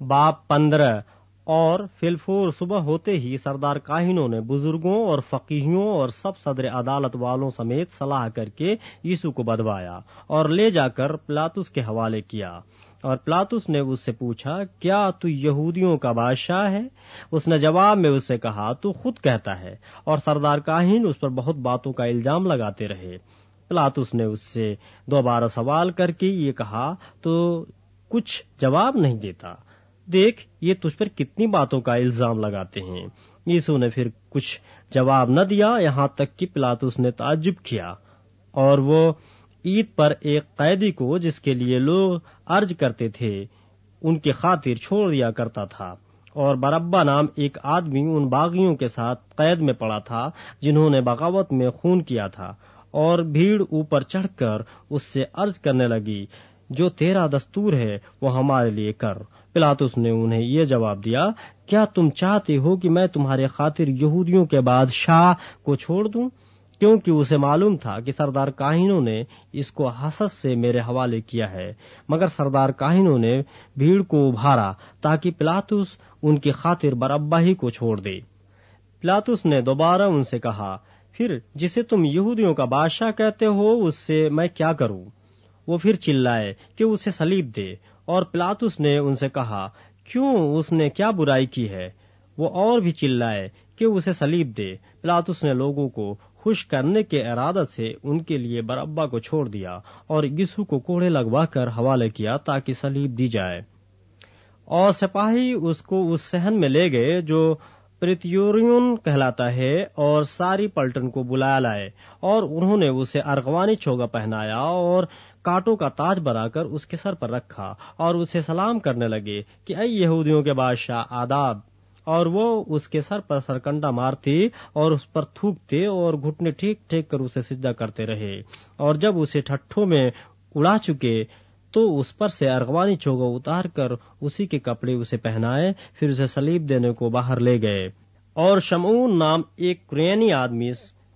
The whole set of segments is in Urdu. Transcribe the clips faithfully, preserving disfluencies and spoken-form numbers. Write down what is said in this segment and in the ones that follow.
باب پندرہ۔ اور فلفور صبح ہوتے ہی سردار کاہنوں نے بزرگوں اور فقیہوں اور سب صدر عدالت والوں سمیت صلاح کر کے یسوع کو بدوایا اور لے جا کر پلاطس کے حوالے کیا۔ اور پلاطس نے اس سے پوچھا، کیا تو یہودیوں کا بادشاہ ہے؟ اس نے جواب میں اس سے کہا، تو خود کہتا ہے۔ اور سردار کاہن اس پر بہت باتوں کا الزام لگاتے رہے۔ پلاطس نے اس سے دوبارہ سوال کر کے یہ کہا تو کچھ جواب نہیں دیتا، دیکھ یہ تجھ پر کتنی باتوں کا الزام لگاتے ہیں۔ یسوع نے پھر کچھ جواب نہ دیا، یہاں تک کہ پلاطس نے تعجب کیا، اور وہ عید پر ایک قیدی کو جس کے لیے لوگ عرض کرتے تھے ان کی خاطر چھوڑ دیا کرتا تھا۔ اور بربا نام ایک آدمی ان باغیوں کے ساتھ قید میں پڑا تھا جنہوں نے بغاوت میں خون کیا تھا، اور بھیڑ اوپر چڑھ کر اس سے عرض کرنے لگی، جو تیرا دستور ہے وہ ہمارے لیے کر۔ پلاطس نے انہیں یہ جواب دیا، کیا تم چاہتے ہو کہ میں تمہارے خاطر یہودیوں کے بادشاہ کو چھوڑ دوں؟ کیونکہ اسے معلوم تھا کہ سردار کاہنوں نے اس کو حسد سے میرے حوالے کیا ہے۔ مگر سردار کاہنوں نے بھیڑ کو ابھارا تاکہ پلاطس ان کی خاطر بربا ہی کو چھوڑ دے۔ پلاطس نے دوبارہ ان سے کہا، پھر جسے تم یہودیوں کا بادشاہ کہتے ہو اس سے میں کیا کروں؟ وہ پھر چلائے کہ اسے صلیب دے۔ اور پلاطس نے ان سے کہا، کیوں اس نے کیا برائی کی ہے؟ وہ اور بھی چلائے کہ اسے صلیب دے۔ پلاطس نے لوگوں کو خوش کرنے کے ارادے سے ان کے لیے بربا کو چھوڑ دیا اور یسوع کو کوڑے لگوا کر حوالے کیا تاکہ صلیب دی جائے۔ اور سپاہی اس کو اس صحن میں لے گئے جو پریتوریون کہلاتا ہے، اور ساری پلٹن کو بلا لائے، اور انہوں نے اسے ارغوانی چوگا پہنایا اور کانٹوں کا تاج بنا کر اس کے سر پر رکھا، اور اسے سلام کرنے لگے کہ اے یہودیوں کے بادشاہ آداب۔ اور وہ اس کے سر پر سرکنڈا مارتے اور اس پر تھوکتے اور گھٹنے ٹیک ٹیک کر اسے سجدہ کرتے رہے۔ اور جب اسے ٹھٹھوں میں اڑا چکے تو اس پر سے ارغوانی چوگا اتار کر اسی کے کپڑے اسے پہنائے، پھر اسے صلیب دینے کو باہر لے گئے۔ اور شمعون نام ایک کرینی آدمی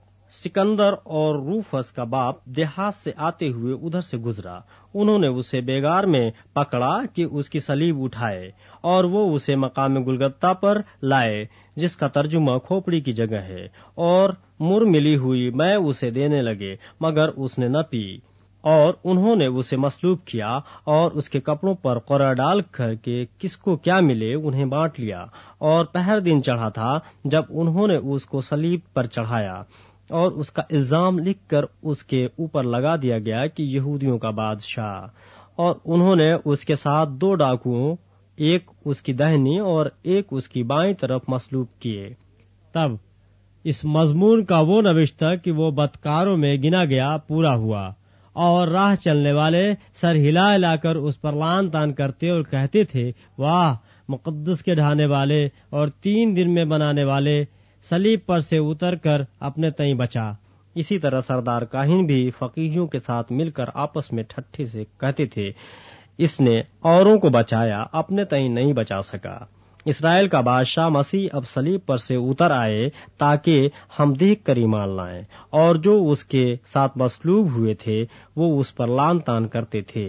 سکندر اور روفس کا باپ دیہات سے آتے ہوئے ادھر سے گزرا۔ انہوں نے اسے بیگار میں پکڑا کہ اس کی صلیب اٹھائے، اور وہ اسے مقام گلگتہ پر لائے جس کا ترجمہ کھوپڑی کی جگہ ہے، اور مر ملی ہوئی میں اسے دینے لگے، مگر اس نے نہ پی۔ اور انہوں نے اسے مصلوب کیا اور اس کے کپڑوں پر قرع ڈال کر کے کس کو کیا ملے انہیں بانٹ لیا۔ اور پہر دن چڑھا تھا جب انہوں نے اس کو صلیب پر چڑھایا، اور اس کا الزام لکھ کر اس کے اوپر لگا دیا گیا کہ یہودیوں کا بادشاہ۔ اور انہوں نے اس کے ساتھ دو ڈاکوؤں، ایک اس کی داہنی اور ایک اس کی بائیں طرف مصلوب کیے۔ تب اس مضمون کا وہ نوشتہ کہ وہ بدکاروں میں گنا گیا پورا ہوا، اور راہ چلنے والے سر ہلا ہلا کر اس پر لان تان کرتے اور کہتے تھے، واہ، مقدس کے ڈھانے والے اور تین دن میں بنانے والے، صلیب پر سے اتر کر اپنے تئیں بچا۔ اسی طرح سردار کاہن بھی فقیہوں کے ساتھ مل کر آپس میں ٹھٹھے سے کہتے تھے، اس نے اوروں کو بچایا، اپنے تئیں نہیں بچا سکا۔ اسرائیل کا بادشاہ مسیح اب صلیب پر سے اتر آئے تاکہ ہم دیکھ کر ایمان لائیں، اور جو اس کے ساتھ مصلوب ہوئے تھے وہ اس پر لان تان کرتے تھے۔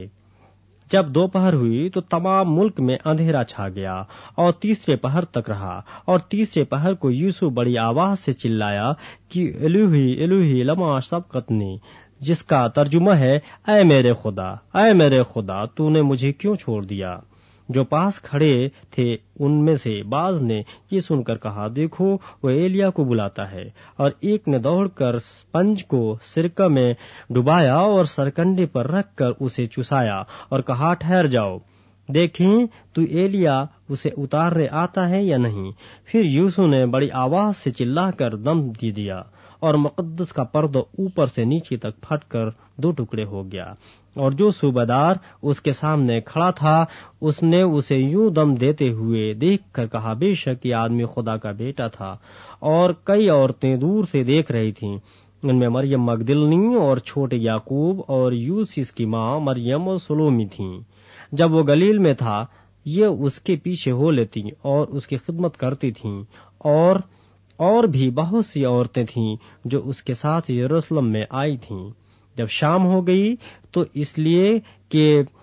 جب دوپہر ہوئی تو تمام ملک میں اندھیرا چھا گیا اور تیسرے پہر تک رہا، اور تیسرے پہر کو یسوع بڑی آواز سے چلایا کہ الوہی الوہی لما سبقتنی، جس کا ترجمہ ہے، اے میرے خدا، اے میرے خدا، تو نے مجھے کیوں چھوڑ دیا؟ جو پاس کھڑے تھے ان میں سے بعض نے یہ سن کر کہا، دیکھو وہ ایلیا کو بلاتا ہے۔ اور ایک نے دوڑ کر اسپنج کو سرکہ میں ڈبایا اور سرکنڈے پر رکھ کر اسے چسایا اور کہا، ٹھہر جاؤ، دیکھیں تو ایلیا اسے اتارنے آتا ہے یا نہیں۔ پھر یسوع نے بڑی آواز سے چلا کر دم دے دیا، اور مقدس کا پردہ اوپر سے نیچے تک پھٹ کر دو ٹکڑے ہو گیا۔ اور جو صوبیدار اس کے سامنے کھڑا تھا اس نے اسے یوں دم دیتے ہوئے دیکھ کر کہا، بے شک یہ آدمی خدا کا بیٹا تھا۔ اور کئی عورتیں دور سے دیکھ رہی تھیں، ان میں مریم مگدلنی اور چھوٹے یعقوب اور یوسس کی ماں مریم اور سلومی تھیں۔ جب وہ گلیل میں تھا یہ اس کے پیچھے ہو لیتی اور اس کی خدمت کرتی تھیں، اور اور بھی بہت سی عورتیں تھیں جو اس کے ساتھ یروشلم میں آئی تھیں۔ جب شام ہو گئی تو اس لیے کہ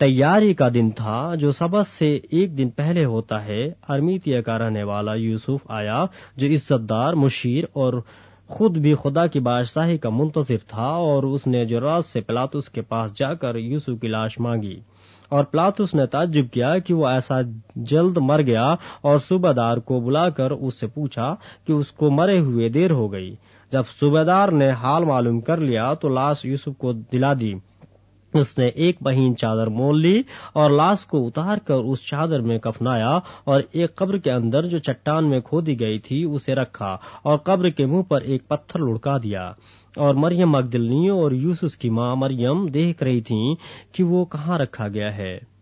تیاری کا دن تھا جو سبت سے ایک دن پہلے ہوتا ہے، ارمیتیہ کا رہنے والا یوسف آیا جو عزت دار، مشیر اور خود بھی خدا کی بادشاہی کا منتظر تھا، اور اس نے جراس سے پلاطس کے پاس جا کر یوسف کی لاش مانگی، اور پلاطس نے تعجب کیا کہ وہ ایسا جلد مر گیا، اور صوبہ دار کو بلا کر اس سے پوچھا کہ اس کو مرے ہوئے دیر ہو گئی۔ جب صوبہ دار نے حال معلوم کر لیا تو لاش یوسف کو دلا دی۔ اس نے ایک مہین چادر مول لی اور لاش کو اتار کر اس چادر میں کفنایا، اور ایک قبر کے اندر جو چٹان میں کھودی گئی تھی اسے رکھا، اور قبر کے منہ پر ایک پتھر لڑکا دیا۔ اور مریم مگدلنی اور یوسف کی ماں مریم دیکھ رہی تھیں کہ وہ کہاں رکھا گیا ہے۔